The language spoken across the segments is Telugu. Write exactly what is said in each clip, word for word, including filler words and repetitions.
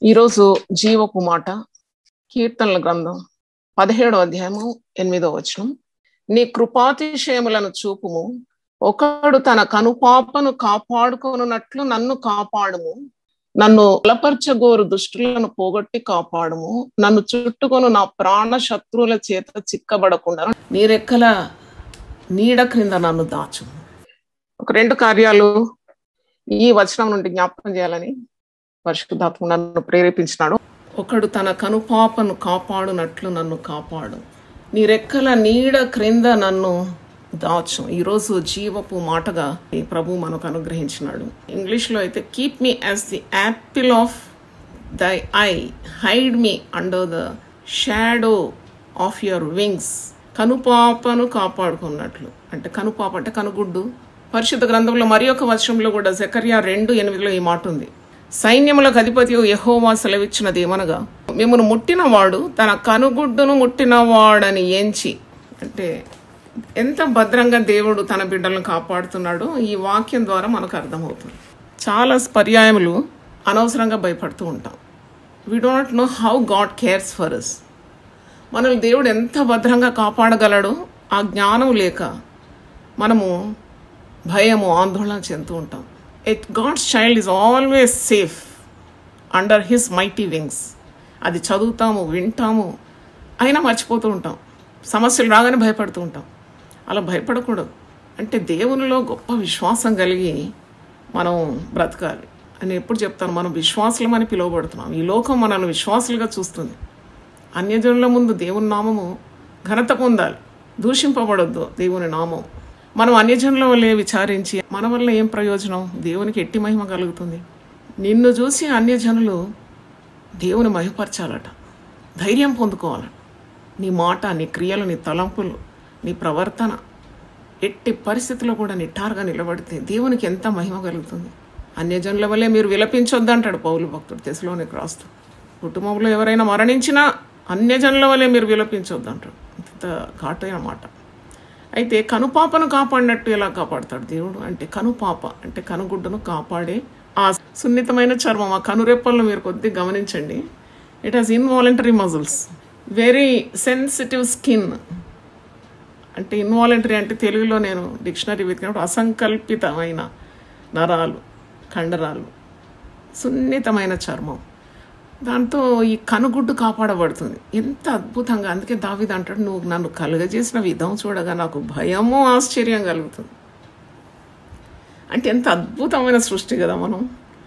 ఈరోజు జీవపు మాట కీర్తనల గ్రంథం పదిహేడో అధ్యాయము ఎనిమిదో వచనం. నీ కృపాతిశయములను చూపుము, ఒకడు తన కనుపాపను కాపాడుకొనున్నట్లు నన్ను కాపాడుము. నన్ను బలపరచగోరు దుష్టులను పోగొట్టి కాపాడుము. నన్ను చుట్టుకొను నా ప్రాణ శత్రువుల చేత చిక్కబడకుండా నీ రెక్కల నీడ క్రింద నన్ను దాచు. ఒక రెండు కార్యాలు ఈ వచనం నుండి జ్ఞాపకం చేయాలని పరిశుద్ధాత్మ నన్ను ప్రేరేపించినాడు. ఒకడు తన కనుపాపను కాపాడునట్లు నన్ను కాపాడు, నీ రెక్కల నీడ క్రింద నన్ను దాచు. ఈరోజు జీవపు మాటగా ఈ ప్రభు మనకు అనుగ్రహించినాడు. ఇంగ్లీష్లో అయితే keep me as the apple of thy eye, hide me under the shadow of your wings. కనుపాపను కాపాడుకున్నట్లు అంటే కనుపాప అంటే కనుగుడ్డు. పరిశుద్ధ గ్రంథంలో మరి ఒక వచనంలో కూడా జకర్యా రెండు ఎనిమిదిలో ఈ మాట ఉంది. సైన్యములకు అధిపతి యెహోవా సెలవిచ్చినది ఏమనగా, మిమ్మును ముట్టినవాడు తన కనుగుడ్డును ముట్టినవాడని ఎంచి. అంటే ఎంత భద్రంగా దేవుడు తన బిడ్డలను కాపాడుతున్నాడో ఈ వాక్యం ద్వారా మనకు అర్థమవుతుంది. చాలా పర్యాయములు అనవసరంగా భయపడుతూ ఉంటాం. We don't know how God cares for us. మనల్ని దేవుడు ఎంత భద్రంగా కాపాడగలడో ఆ జ్ఞానం లేక మనము భయము ఆందోళన చెందుతూ ఉంటాం. It God's child is always safe under his mighty wings. అది చదువుతాము, వింటాము, అయినా మర్చిపోతూ ఉంటాం. సమస్యలు రాగానే భయపడుతూ ఉంటాం. అలా భయపడకూడదు. అంటే దేవునిలో గొప్ప విశ్వాసం కలిగి మనం బ్రతకాలి అని ఎప్పుడు చెప్తాను. మనం విశ్వాసులమని పిలువబడుతున్నాం. ఈ లోకం మనల్ని విశ్వాసులుగా చూస్తుంది. అన్యజనుల ముందు దేవుని నామము ఘనత పొందాలి, దూషింపబడొద్దు దేవుని నామం. మనం అన్యజనుల వల్లే విచారించి మన వల్ల ఏం ప్రయోజనం? దేవునికి ఎట్టి మహిమ కలుగుతుంది. నిన్ను చూసి అన్యజనులు దేవుని మహిమపరచాలట, ధైర్యం పొందుకోవాలట. నీ మాట, నీ క్రియలు, నీ తలంపులు, నీ ప్రవర్తన ఎట్టి పరిస్థితుల్లో కూడా నిట్టారుగా నిలబడితే దేవునికి ఎంత మహిమ కలుగుతుంది. అన్యజనుల వల్లే మీరు విలపించొద్దు అంటాడు పౌలు భక్తుడు తెస్సలోనికి రాస్తూ. కుటుంబంలో ఎవరైనా మరణించినా అన్యజనుల వల్లే మీరు విలపించొద్దు అంటాడు. ఇంత ఘాటైన మాట. అయితే కనుపాపను కాపాడినట్టు ఎలా కాపాడతాడు దేవుడు అంటే, కనుపాప అంటే కనుగుడ్డును కాపాడే ఆ సున్నితమైన చర్మం, ఆ కనురెప్పలను మీరు కొద్దిగా గమనించండి. It has involuntary muscles, very sensitive skin. అంటే ఇన్వాలంటరీ అంటే తెలుగులో నేను డిక్షనరీ వెతికినప్పుడు అసంకల్పితమైన నరాలు, కండరాలు, సున్నితమైన చర్మం. దాంతో ఈ కనుగుడ్డు కాపాడబడుతుంది. ఎంత అద్భుతంగా. అందుకే దావీదు అంటాడు, నువ్వు నన్ను కలుగజేసిన విధం చూడగా నాకు భయము ఆశ్చర్యం కలుగుతుంది. అంటే ఎంత అద్భుతమైన సృష్టి కదా మనం.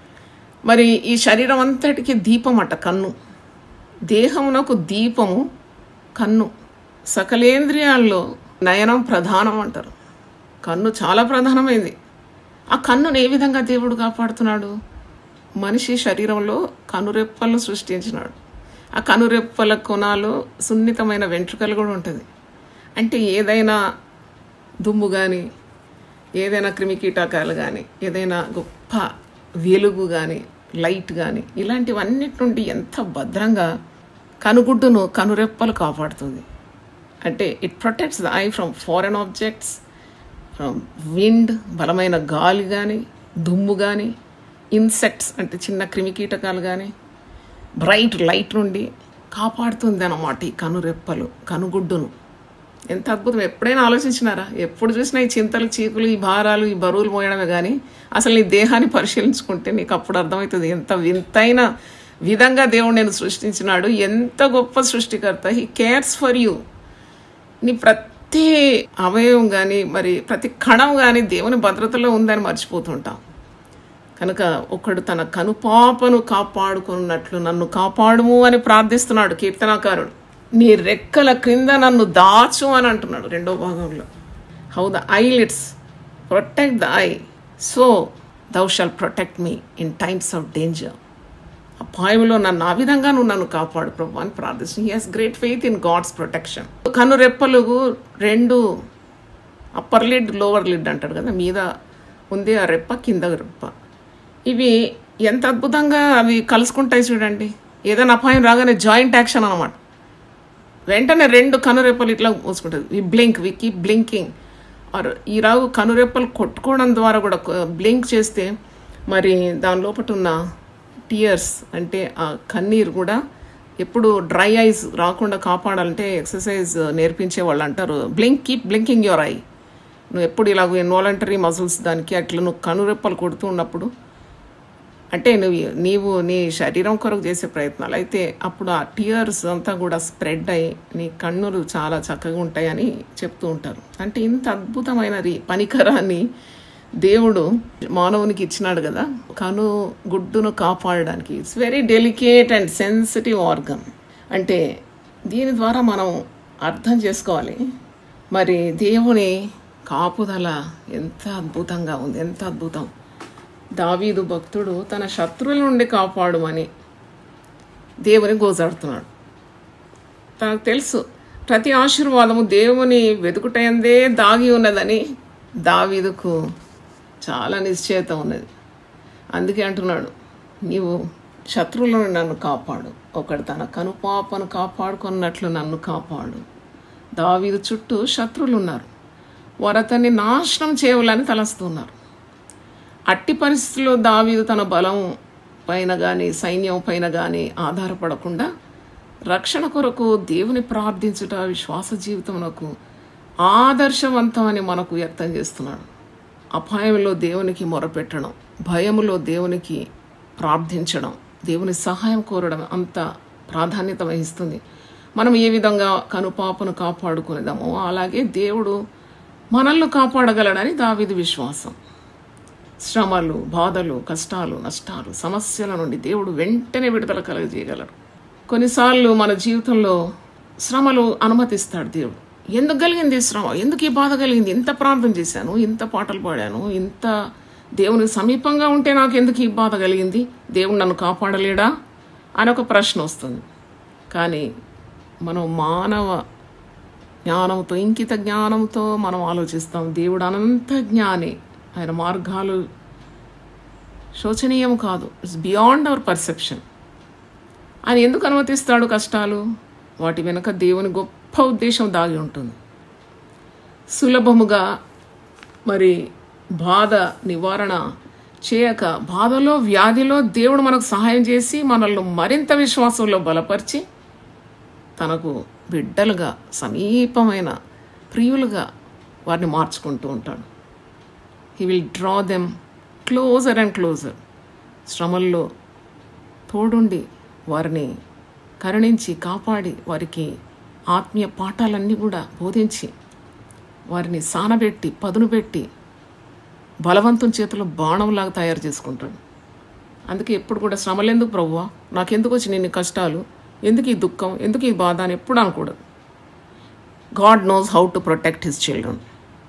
మరి ఈ శరీరం అంతటికి దీపం అట కన్ను. దేహమునకు దీపము కన్ను. సకలేంద్రియాల్లో నయనం ప్రధానం అంటారు. కన్ను చాలా ప్రధానమైంది. ఆ కన్నును ఏ విధంగా దేవుడు కాపాడుతున్నాడు? మనిషి శరీరంలో కనురెప్పలు సృష్టించినాడు. ఆ కనురెప్పల కొనాలు సున్నితమైన వెంట్రుకలు కూడా ఉంటుంది. అంటే ఏదైనా దుమ్ము కానీ, ఏదైనా క్రిమికీటకాలు కానీ, ఏదైనా గొప్ప వెలుగు కానీ, లైట్ కానీ, ఇలాంటివన్నిటి నుండి ఎంత భద్రంగా కనుగుడ్డును కనురెప్పలు కాపాడుతుంది. అంటే it protects the eye from foreign objects, from wind, బలమైన గాలి కానీ, దుమ్ము కానీ, ఇన్సెక్ట్స్ అంటే చిన్న క్రిమికీటకాలు కానీ, బ్రైట్ లైట్ నుండి కాపాడుతుంది అన్నమాట ఈ కనురెప్పలు, కనుగుడ్డును. ఎంత అద్భుతం. ఎప్పుడైనా ఆలోచించినారా? ఎప్పుడు చూసినా ఈ చింతలు, చీకులు, ఈ భారాలు, ఈ బరువులు మోయడమే కానీ అసలు నీ దేహాన్ని పరిశీలించుకుంటే నీకు అప్పుడు అర్థమవుతుంది ఎంత వింతైన విధంగా దేవుడు నేను సృష్టించినాడు. ఎంత గొప్ప సృష్టికర్త. He cares for you. నీ ప్రతి అవయవం కానీ, మరి ప్రతి కణం కానీ దేవుని భద్రతలో ఉందని మర్చిపోతుంటాం. కనుక ఒకడు తన కనుపాపను కాపాడుకున్నట్లు నన్ను కాపాడుము అని ప్రార్థిస్తున్నాడు కీర్తనాకారుడు. నీ రెక్కల క్రింద నన్ను దాచు అని అంటున్నాడు రెండో భాగంలో. How the eyelids protect the eye, so thou shall protect me in times of danger. అపాయంలో నన్ను ఆ విధంగా నువ్వు నన్ను కాపాడు ప్రభు అని ప్రార్థిస్తున్నాడు. He has great faith in God's protection. కనురెప్పలు రెండు, అప్పర్ లిడ్, లోవర్ లిడ్ అంటాడు కదా, మీద ఉంది ఆ రెప్ప, కింద రెప్ప. ఇవి ఎంత అద్భుతంగా అవి కలుసుకుంటాయి చూడండి. ఏదైనా అపాయం రాగానే జాయింట్ యాక్షన్ అనమాట. వెంటనే రెండు కనురెప్పలు ఇట్లా మూసుకుంటుంది. We blink, we keep blinking. ఆర్ ఈ రావు కనురెప్పలు కొట్టుకోవడం ద్వారా కూడా బ్లింక్ చేస్తే మరి దాని లోపల ఉన్న టీయర్స్ అంటే ఆ కన్నీరు కూడా ఎప్పుడు డ్రై ఐస్ రాకుండా కాపాడాలంటే ఎక్సర్సైజ్ నేర్పించే వాళ్ళు అంటారు, blink keep blinking your eye. నువ్వు ఎప్పుడు ఇలాగ ఇన్వాలంటరీ మజిల్స్ దానికి అట్లా నువ్వు కనురెప్పలు కొడుతూ ఉన్నప్పుడు అంటే నువ్వు నీవు నీ శరీరం కొరకు చేసే ప్రయత్నాలు అయితే అప్పుడు ఆ టీయర్స్ అంతా కూడా స్ప్రెడ్ అయ్యి నీ కన్నులు చాలా చక్కగా ఉంటాయని చెప్తూ ఉంటారు. అంటే ఇంత అద్భుతమైన పనికరాన్ని దేవుడు మానవునికి ఇచ్చినాడు కదా కను గుడ్డును కాపాడడానికి. It's very delicate and sensitive organ. అంటే దీని ద్వారా మనం అర్థం చేసుకోవాలి మరి దేవుని కాపుదల ఎంత అద్భుతంగా ఉంది, ఎంత అద్భుతం. దావీదు భక్తుడు తన శత్రువుల నుండి కాపాడుమని దేవుని గోజాడుతున్నాడు. తనకు తెలుసు ప్రతి ఆశీర్వాదము దేవుని వెతుకుటందే దాగి ఉన్నదని దావీదుకు చాలా నిశ్చయత ఉన్నది. అందుకే అంటున్నాడు, నీవు శత్రువులను నన్ను కాపాడు, ఒకడు తన కనుపాపను కాపాడుకున్నట్లు నన్ను కాపాడు. దావీదు చుట్టూ శత్రువులు ఉన్నారు, వారు అతన్ని నాశనం చేయాలని తలస్తున్నారు. అట్టి పరిస్థితుల్లో దావీదు తన బలం పైన కానీ సైన్యం పైన కానీ ఆధారపడకుండా రక్షణ కొరకు దేవుని ప్రార్థించుట విశ్వాస జీవితమునకు ఆదర్శవంతమని మనకు వ్యక్తం చేస్తున్నాడు. అపాయంలో దేవునికి మొరపెట్టడం, భయములో దేవునికి ప్రార్థించడం, దేవుని సహాయం కోరడం అంత ప్రాధాన్యత వహిస్తుంది. మనం ఏ విధంగా కనుపాపను కాపాడుకునేదామో అలాగే దేవుడు మనల్ని కాపాడగలడని దావీదు విశ్వాసం. శ్రమలు, బాధలు, కష్టాలు, నష్టాలు, సమస్యల నుండి దేవుడు వెంటనే విడుదల కలుగజేయగలడు. కొన్నిసార్లు మన జీవితంలో శ్రమలు అనుమతిస్తాడు దేవుడు. ఎందుకు కలిగింది శ్రమ, ఎందుకు ఈ బాధ కలిగింది, ఇంత ప్రార్థన చేశాను, ఇంత పాటలు పాడాను, ఇంత దేవుని సమీపంగా ఉంటే నాకు ఎందుకు ఈ బాధ కలిగింది, దేవుడు నన్ను కాపాడలేడా అని ఒక ప్రశ్న వస్తుంది. కానీ మనం మానవ జ్ఞానంతో, ఇంకిత జ్ఞానంతో మనం ఆలోచిస్తాం. దేవుడు అనంత జ్ఞాని, ఆయన మార్గాలు శోచనీయం కాదు, ఇట్స్ బియాండ్ అవర్ పర్సెప్షన్. ఆయన ఎందుకు అనుమతిస్తాడు కష్టాలు, వాటి వెనుక దేవుని గొప్ప ఉద్దేశం దాగి ఉంటుంది. సులభముగా మరి బాధ నివారణ చేయక బాధలో వ్యాధిలో దేవుడు మనకు సహాయం చేసి మనల్ని మరింత విశ్వాసంలో బలపరిచి తనకు బిడ్డలుగా సమీపమైన ప్రియులుగా వారిని మార్చుకుంటూ ఉంటాడు. He will draw them closer and closer. శ్రమల్లో తోడుండి వారిని కరుణించి కాపాడి వారికి ఆత్మీయ పాఠాలన్నీ కూడా బోధించి వారిని సానబెట్టి పదును పెట్టి బలవంతం చేతిలో బాణంలాగా తయారు చేసుకుంటాడు. అందుకే ఎప్పుడు కూడా శ్రమలు ఎందుకు ప్రభువా, నాకెందుకు వచ్చి నిన్ను కష్టాలు, ఎందుకు ఈ దుఃఖం, ఎందుకు ఈ బాధ అని ఎప్పుడు అనకూడదు. God knows how to protect his children.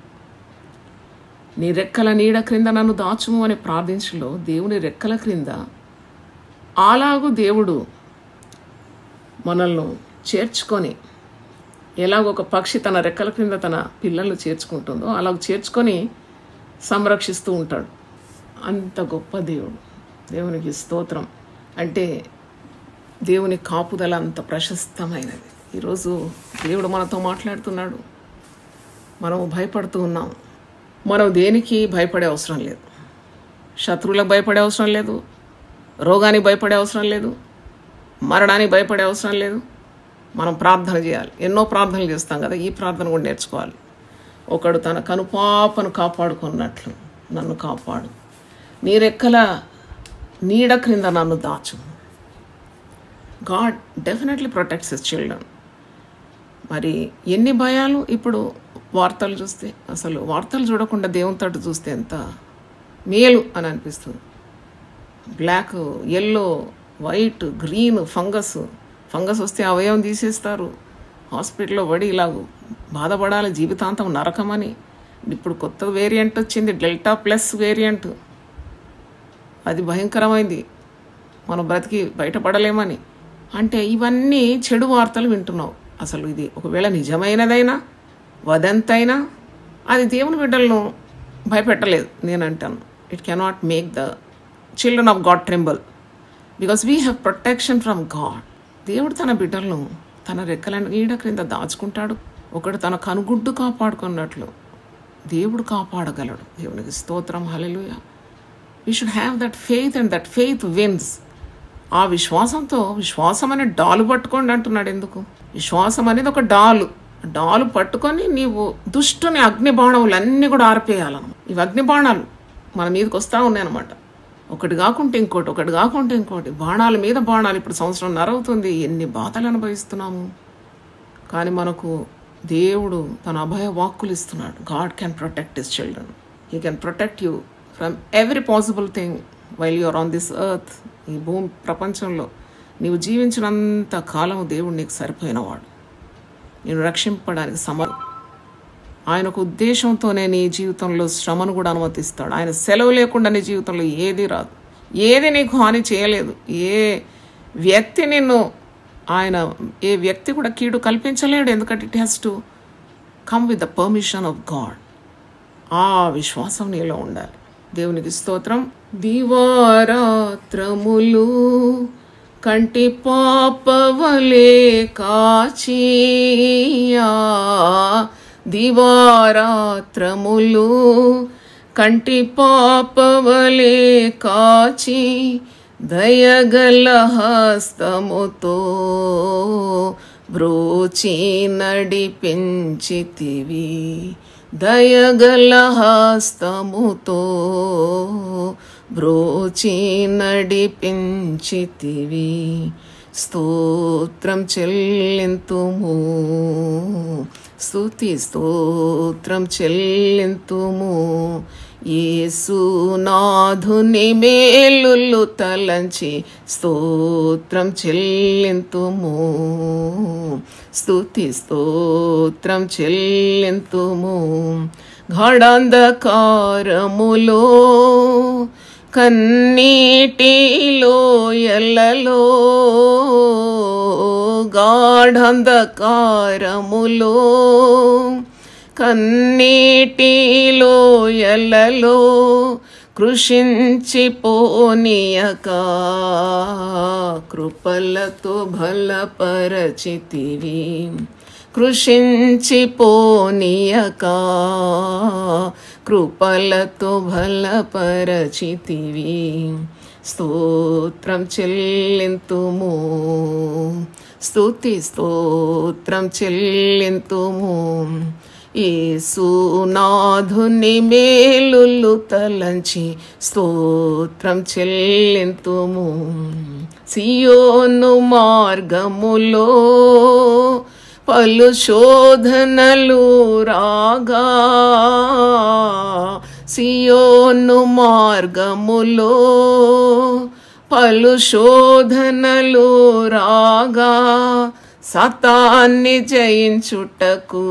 నీ రెక్కల నీడ క్రింద నన్ను దాచుము అని ప్రార్థించలో దేవుని రెక్కల క్రింద అలాగూ దేవుడు మనల్ని చేర్చుకొని, ఎలాగ ఒక పక్షి తన రెక్కల క్రింద తన పిల్లలను చేర్చుకుంటుందో అలాగ చేర్చుకొని సంరక్షిస్తూ ఉంటాడు. అంత గొప్ప దేవుడు, దేవునికి స్తోత్రం. అంటే దేవుని కాపుదల అంత ప్రశస్తమైనది. ఈరోజు దేవుడు మనతో మాట్లాడుతున్నాడు, మనం భయపడుతూ ఉన్నాం. మనం దేనికి భయపడే అవసరం లేదు, శత్రువులకు భయపడే అవసరం లేదు, రోగానికి భయపడే అవసరం లేదు, మరణానికి భయపడే అవసరం లేదు. మనం ప్రార్థన చేయాలి. ఎన్నో ప్రార్థనలు చేస్తాం కదా, ఈ ప్రార్థన కూడా నేర్చుకోవాలి. ఒకడు తన కనుపాపను కాపాడుకున్నట్లు నన్ను కాపాడు, నీ రెక్కల నీడ క్రింద నన్ను దాచు. God definitely protects his children. మరి ఎన్ని భయాలు ఇప్పుడు వార్తలు చూస్తే, అసలు వార్తలు చూడకుండా దేవుని తట్టు చూస్తే ఎంత మేలు అని అనిపిస్తుంది. Black, yellow, white, green, fungus fungus వస్తే అవయవం తీసేస్తారు, హాస్పిటల్లో పడి ఇలాగూ బాధపడాలి, జీవితాంతం నరకమని. ఇప్పుడు కొత్త వేరియంట్ వచ్చింది, డెల్టా ప్లస్ వేరియంట్, అది భయంకరమైంది, మనం బ్రతికి బయటపడలేమని. అంటే ఇవన్నీ చెడు వార్తలు వింటున్నావు. అసలు ఇది ఒకవేళ నిజమైనదైనా వదంతైనా అది దేవుని బిడ్డలను భయపెట్టలేదు. నేను అంటాను, it cannot make the children of God tremble because we have protection from God. దేవుడు తన బిడ్డలను తన రెక్కల నీడ క్రింద దాచుకుంటాడు. ఒకడు తన కనుగుడ్డు కాపాడుకున్నట్లు దేవుడు కాపాడగలడు. దేవునికి స్తోత్రం, hallelujah. We should have that faith and that faith wins. ఆ విశ్వాసంతో, విశ్వాసం అనే డాలు పట్టుకోండి అంటున్నాడు. ఎందుకు? విశ్వాసం అనేది ఒక డాలు. డాలు పట్టుకొని నీవు దుష్టుని అగ్ని బాణములన్నీ కూడా ఆర్పేయాలను. ఇవి అగ్ని బాణాలు మన మీదకి వస్తూ ఉన్నాయి అనమాట. ఒకటి కాకుంటే ఇంకోటి, ఒకటి కాకుంటే ఇంకోటి, బాణాల మీద బాణాలు. ఇప్పుడు సంవత్సరం నరవుతుంది, ఎన్ని బాధలు అనుభవిస్తున్నాము. కానీ మనకు దేవుడు తన అభయ వాక్కులు ఇస్తున్నాడు. God can protect his children. He can protect you from every possible thing while you're on this earth. ఈ భూమి ప్రపంచంలో నీవు జీవించినంత కాలము దేవుడు నీకు సరిపోయినవాడు, నేను రక్షింపడానికి సమర్. ఆయనకు ఉద్దేశంతోనే నీ జీవితంలో శ్రమను కూడా అనుమతిస్తాడు. ఆయన సెలవు లేకుండా నీ జీవితంలో ఏది రాదు, ఏది నీకు హాని చేయలేదు. ఏ వ్యక్తి నిన్ను, ఆయన ఏ వ్యక్తి కూడా కీడు కల్పించలేడు. ఎందుకంటే it has to come with the permission of God. ఆ విశ్వాసం నీలో ఉండాలి. దేవునికి స్తోత్రం. దివారాత్రములు కంటి పాపవలే కాచియా, దివారాత్రములు కంటి పాపవలే కాచి దయగల హస్తముతో బ్రోచి నడిపించితివి, దయగల హస్తముతో బ్రోచి నడిపించితివి. స్తోత్రం చెల్లింతుము, స్తుతి స్తోత్రం చెల్లింతుము. యేసునాథుని మేలులు తలంచి స్తోత్రం చెల్లింతుము, స్తుతి స్తోత్రం చెల్లింతుము. గాఢాంధకారములో కన్నీటిలో ఎల్లలో, గాఢాంధకారములో కన్నీటిలో ఎల్లలో కృషించిపోనీయక కృపలతో బలపరచితివి, కృషించిపోనీయక కృపలతో బలపరచితివి. స్తోత్రం చెల్లింతుము, స్తుతి స్తోత్రం చెల్లింతుము. యేసునాథుని మేలులు తలంచి స్తోత్రం చెల్లింతుము. సియోను మార్గములో పలు శోధనలు రాగా, సియోను మార్గములో పలు శోధనలు రాగా సాతాన్ని జయించుటకు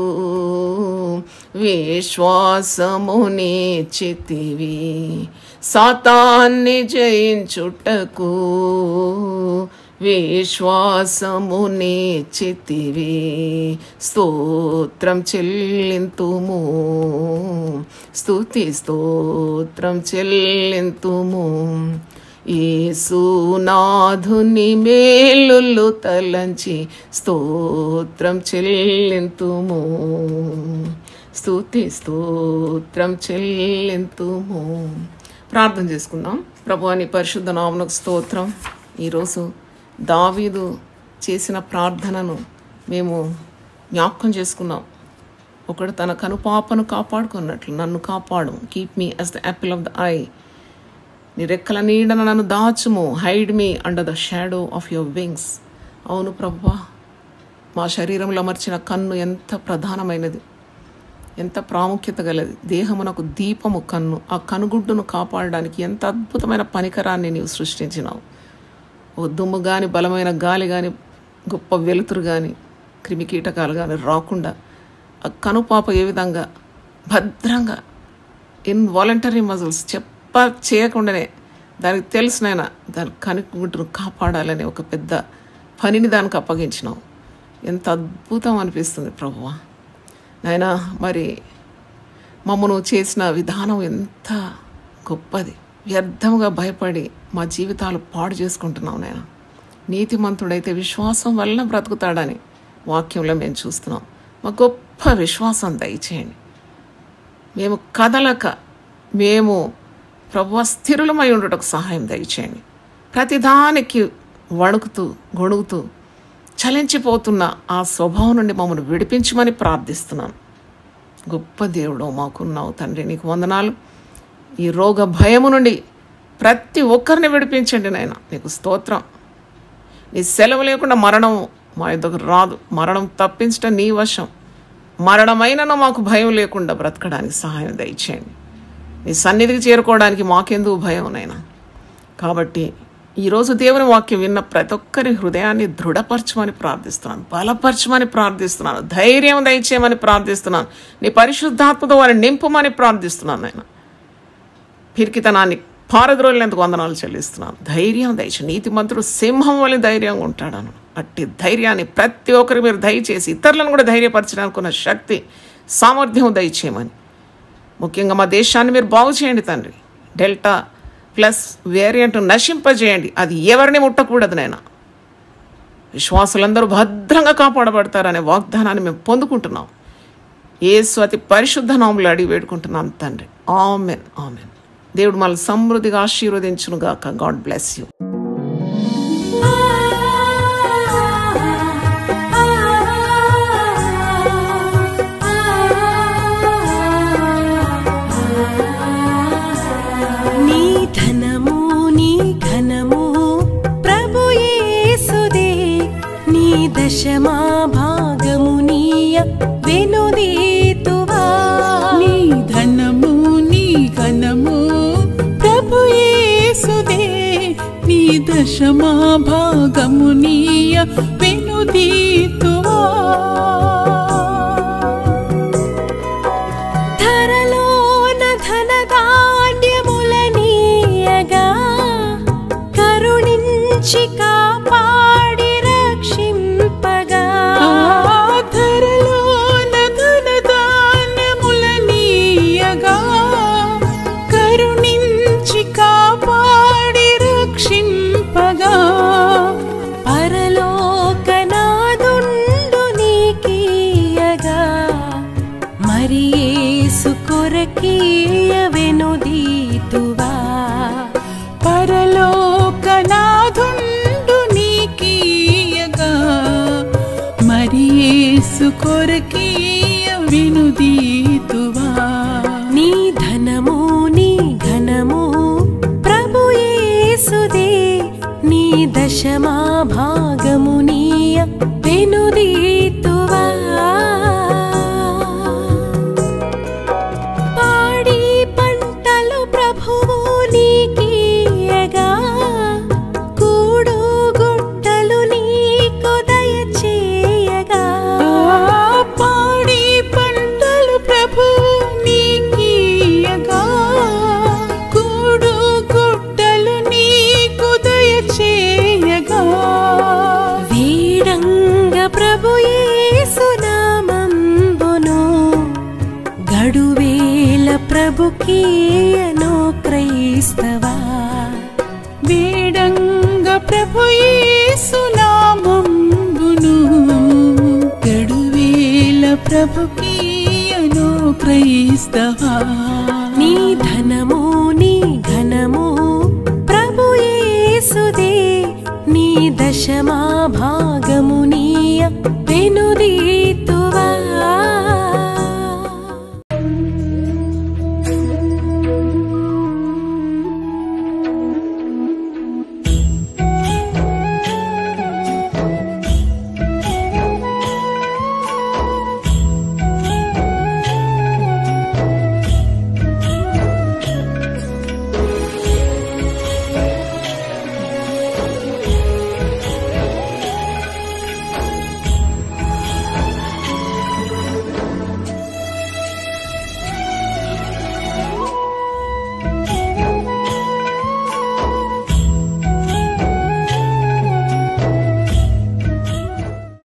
విశ్వాసముని చితివి, సాతాన్ని జయించుటకు విశ్వాసముని చితివి. స్తోత్రం చెల్లింతుము, స్తుతి స్తోత్రం చెల్లింతుము. యేసునాథుని మేలులు తలంచి స్తోత్రం చెల్లింతుము, స్తుతి స్తోత్రం చెల్లింతుము. ప్రార్థన చేసుకుందాం. ప్రభువా నీ పరిశుద్ధ నామమునకు స్తోత్రం. ఈరోజు దావీదు చేసిన ప్రార్థనను మేము జ్ఞాపకం చేసుకున్నాం. ఒకడు తన కనుపాపను కాపాడుకున్నట్లు నన్ను కాపాడు. Keep me as the apple of the eye. నీ రెక్కల నీడన నన్ను దాచుము. Hide me under the shadow of your wings. అవును ప్రభువా, మా శరీరంలో అమర్చిన కన్ను ఎంత ప్రధానమైనది, ఎంత ప్రాముఖ్యత గలది. దేహమునకు దీపము కన్ను. ఆ కనుగుడ్డును కాపాడడానికి ఎంత అద్భుతమైన పనికరాన్ని నీవు సృష్టించినావు. ఓ దుమ్ము కానీ, బలమైన గాలి కానీ, గొప్ప వెలుతురు కానీ, క్రిమికీటకాలు కానీ రాకుండా ఆ కనుపాప ఏ విధంగా భద్రంగా ఇన్వాలంటరీ మజిల్స్ చెప్ప చేయకుండానే దానికి తెలిసినైనా దాని కనుగుడ్డును కాపాడాలని ఒక పెద్ద పనిని దానికి అప్పగించినావు. ఎంత అద్భుతం అనిపిస్తుంది ప్రభువా. నాయన మరి మమ్మను చేసిన విధానం ఎంత గొప్పది. వ్యర్థంగా భయపడి మా జీవితాలు పాడు చేసుకుంటున్నాం నాయన. నీతిమంతుడైతే విశ్వాసం వలన బ్రతుకుతాడని వాక్యంలో మేము చూస్తున్నాం. మా గొప్ప విశ్వాసం దయచేయండి. మేము కదలక మేము ప్రభువా స్థిరులమై ఉండటకు సహాయం దయచేయండి. ప్రతిదానికి వణుకుతూ గొణుగుతూ చలించిపోతున్న ఆ స్వభావం నుండి మమ్మల్ని విడిపించమని ప్రార్థిస్తున్నాను. గొప్ప దేవుడు మాకున్నావు తండ్రి, నీకు వందనాలు. ఈ రోగ భయము నుండి ప్రతి ఒక్కరిని విడిపించండి నాయన, నీకు స్తోత్రం. నీ సెలవు లేకుండా మరణం మా యొద్దకు రాదు. మరణం తప్పించడం నీ వశం. మరణమైనను మాకు భయం లేకుండా బ్రతకడానికి సహాయం దయచేయండి. నీ సన్నిధికి చేరుకోవడానికి మాకెందుకు భయం నైనా. కాబట్టి ఈరోజు దేవుని వాక్యం విన్న ప్రతి ఒక్కరి హృదయాన్ని దృఢపరచమని ప్రార్థిస్తున్నాను, బలపరచమని ప్రార్థిస్తున్నాను, ధైర్యం దయచేయమని ప్రార్థిస్తున్నాను. నీ పరిశుద్ధాత్మతో వారిని నింపమని ప్రార్థిస్తున్నాను నాయన. పిరికితనాన్ని పారద్రోలినందుకు వందనాలు చెల్లిస్తున్నాను. ధైర్యం దయచే. నీతిమంతుడు సింహం వల్ల ధైర్యంగా ఉంటాడను. అట్టి ధైర్యాన్ని ప్రతి ఒక్కరికి మీరు దయచేసి ఇతరులను కూడా ధైర్యపరచడానికి ఉన్న శక్తి సామర్థ్యం దయచేయమని, ముఖ్యంగా మా దేశాన్ని మీరు బాగు చేయండి తండ్రి. డెల్టా ప్లస్ వేరియంట్ నశింపజేయండి. అది ఎవరిని ముట్టకూడదు నాయన. విశ్వాసులందరూ భద్రంగా కాపాడబడతారనే వాగ్దానాన్ని మేము పొందుకుంటున్నాం. యేసు అతి పరిశుద్ధ నామములో అడిగి వేడుకుంటున్నాం తండ్రి. Amen, amen. దేవుడు మనల్ని సమృద్ధిగా ఆశీర్వదించును గాక. God bless you. దశమా భాగము నీయ వెనుదీతువా. నీ ధనము నీ ఘనము ప్రభు యేసుదే, నీ దశమా భాగము నీయ వెనుదీతువా. ధరలోన ధనధాన్యముల నీయగా కరుణించి కాపాడి రక్షింపగా. ధరలోన ధనధాన్యముల నీయగా కరుణించి కాపాడి రక్షింపగా. పరలోకనాదుండు నీకీయగా మరి యేసు కొరకీయ వెనుదీతువా. పరలోకనాథుండు నీకీయగా మరి యేసు కొరకీయ వెనుదీతువా. నీ ధనము నీ ఘనము ప్రభు యేసుదే, నీ దశమా భాగము నీయ వెనుదీతువా. పాడి పంటలు ప్రభువు నీకీయగా కూడు గుట్టలు నీకు దయచేయగా. పాడి పంటలు ప్రభు నీకీయగా కూడు గుట్టలు నీకు దయచేయగా. వీడంగ ప్రభు యేసు నామంబును గడువేల ప్రభుకీయను క్రైస్తవా. వేడంగ ప్రభు యేసు నామంబును గడువేల ప్రభుకీయను క్రైస్తవా. నీ ధనము నీ ఘనము ప్రభు యేసుదే, నీ దశమా భాగము నీయ వెనుదీ